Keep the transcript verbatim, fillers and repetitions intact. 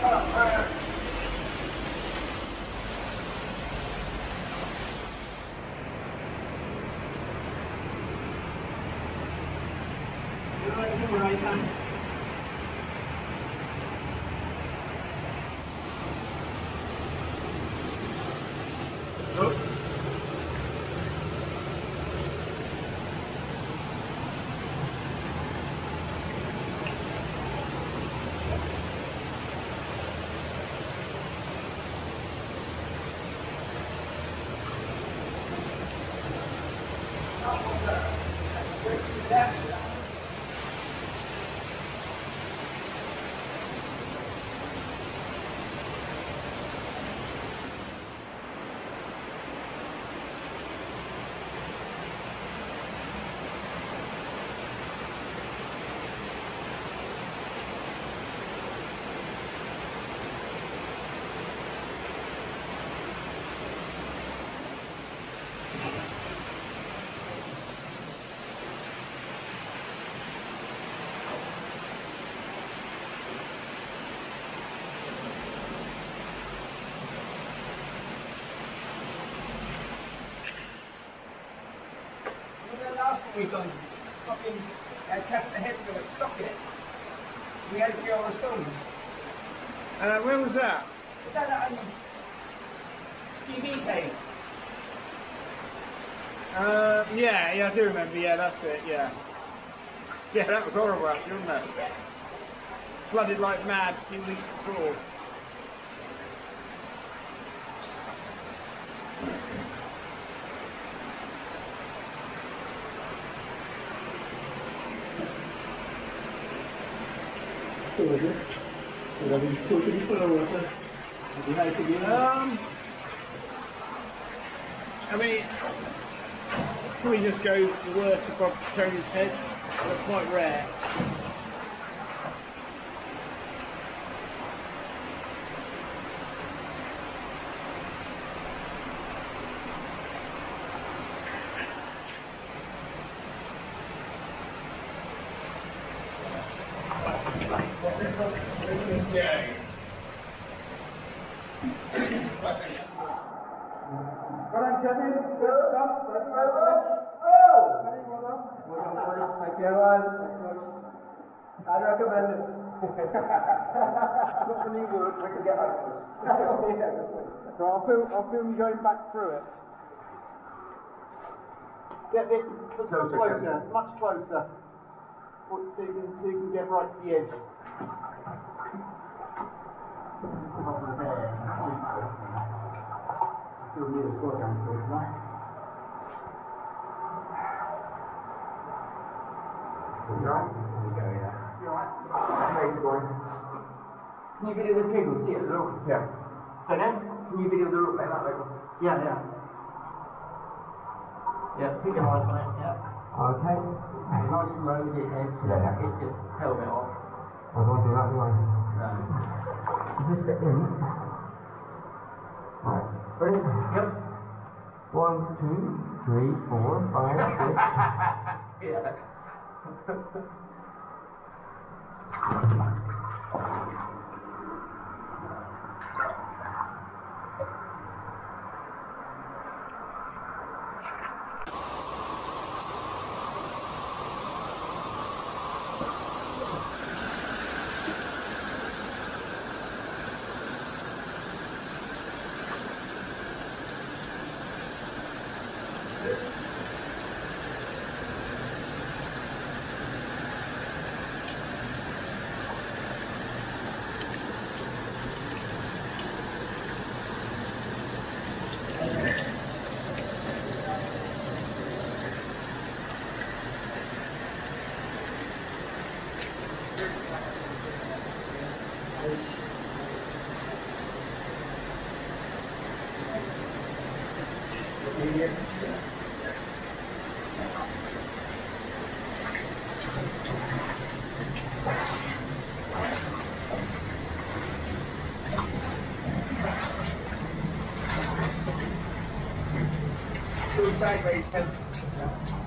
We've done fucking uh, kept the head of it, stuck in it. We had to go on stones. Uh, where was that? Was that at um, T V cave? Uh, yeah, yeah, I do remember. Yeah, that's it. Yeah, yeah, that was horrible, actually, wasn't it? Yeah. Flooded like mad a few weeks before. Um, I mean, can we just go the worst above Tony's head? That's quite rare. Yeah. Well done, Kevin. Good stuff. Thank you very much. Oh! Well done. Well done, please. Thank you, everyone. I'd recommend it. Not for new work, we can get hopeless. So I'll film, I'll film you going back through it. Get this closer, closer much closer. So you, can, so you can get right to the edge. Still need a score down to it, right? You alright? There you go, yeah. You alright? Thanks, boy. Can you video this table? See it, the rope? Yeah. So then, can you video the rope like that? Like, yeah, yeah. Yeah, pick your eyes on it, yeah. Okay. Nice and low with your head, so yeah, get your helmet off. I don't want to do that, do I? No. Just get in. Right. Ready? Yep. One, two, three, four, five, six. Yeah. Sideways,